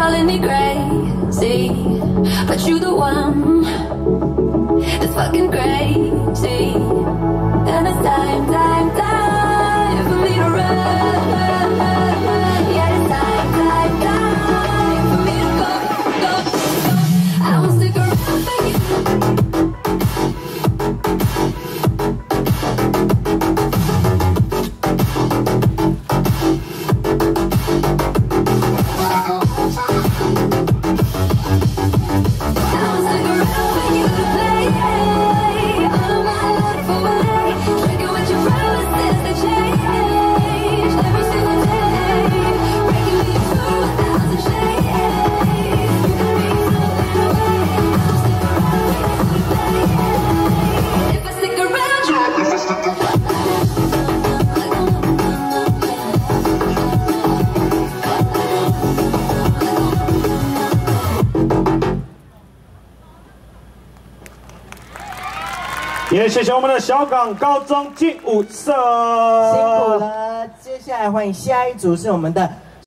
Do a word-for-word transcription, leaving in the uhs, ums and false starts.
calling me crazy, but you the one that's fucking crazy. And it's time, time, time for me to run. Yeah, it's time, time, time for me to go, go, go. I won't stick around for you. 也谢谢我们的小港高中劲舞社， 辛苦了。接下来欢迎下一组是我们的